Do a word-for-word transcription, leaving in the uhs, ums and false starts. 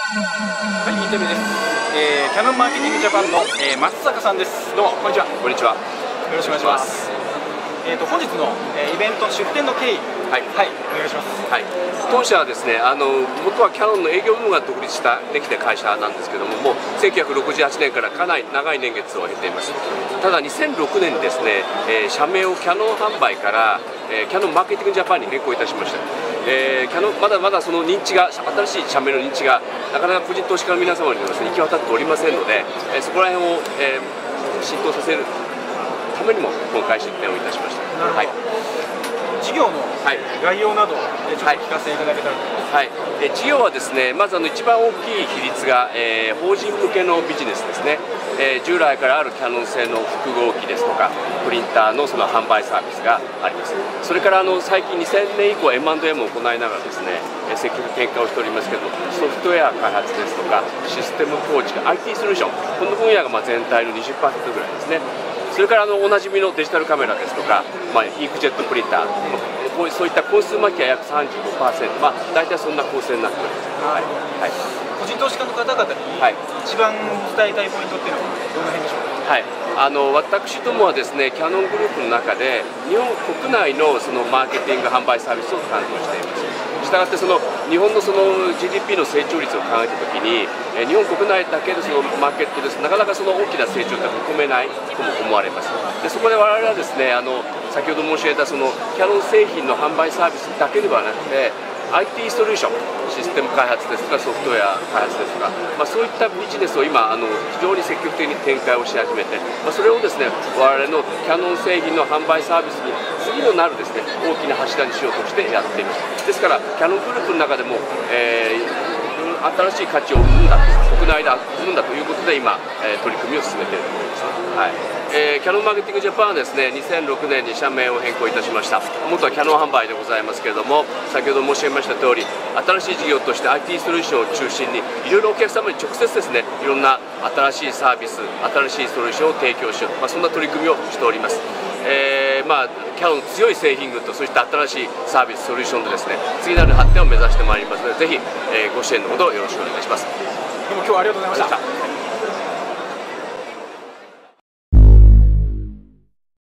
はい、インタビューです。えー、キヤノンマーケティングジャパンの、えー、松坂さんです。どうもこんにちは。 こんにちは。よろしくお願いします。えっ、ー、と本日の、えー、イベント出展の経緯、はい、はい、お願いします。 はい。当社はですね、あの元はキヤノンの営業部門が独立したできた会社なんですけども、もうせんきゅうひゃくろくじゅうはちねんからかなり長い年月を経ています。ただにせんろくねんにですね、えー、社名をキヤノン販売から、えー、キヤノンマーケティングジャパンに変更いたしました。えー、キヤノンまだまだその認知が新しい社名の認知がなかなか個人投資家の皆様にもですね行き渡っておりませんので、えー、そこら辺を、えー、浸透させるためにも今回出展をいたしました。 なるほど。はい、事業の概要など、はい、ちょっと聞かせていただけたらと思います。 はい、え事業はですね、まずあの一番大きい比率が、えー、法人向けのビジネスですね。えー、従来からあるキヤノン製の複合機ですとかプリンターのその販売サービスがあります。それからあの最近にせんねん以降 エムアンドエム を行いながらですね、積極転換をしておりますけども、ソフトウェア開発ですとかシステム構築 アイティー ソリューション、この分野がまあ全体の にじゅっパーセント ぐらいですね。それからあのおなじみのデジタルカメラですとか、まあ、インクジェットプリンター、こうそういったコンスーマー機は約 さんじゅうごパーセント、まあ、大体そんな構成になっております。はいはい、 個人投資家の方々に一番伝えたいポイントっていうのはどの辺でしょうか。 はい、あの私どもはですね、キヤノングループの中で日本国内のそのマーケティング販売サービスを担当しています。したがってその日本のその ジーディーピー の成長率を考えたときに、日本国内だけでそのマーケットですなかなかその大きな成長が見込めないとも思われます。でそこで我々はですね、あの先ほど申し上げたそのキヤノン製品の販売サービスだけではなくて アイティー ソリューション、システム開発ですとかソフトウェア開発ですとか、まあ、そういったビジネスを今あの非常に積極的に展開をし始めて、まあ、それをですね我々のキヤノン製品の販売サービスに次のなるですね大きな柱にしようとしてやっています。ですからキヤノングループの中でも、えー、新しい価値を生んだ国内で生んだということで今、えー、取り組みを進めているところです。はい、えー、キヤノンマーケティングジャパンはですねにせんろくねんに社名を変更いたしました。元はキヤノン販売でございますけれども、先ほど申し上げました通り新しい事業として アイティー ソリューションを中心にいろいろお客様に直接ですねいろんな新しいサービス、新しいソリューションを提供しよう、まあ、そんな取り組みをしております。えーまあ、キヤノンの強い製品群とそして新しいサービスソリューションでですね次なる発展を目指してまいりますので、ぜひ、えー、ご支援のほどよろしくお願いします。 どうも今日はありがとうございました。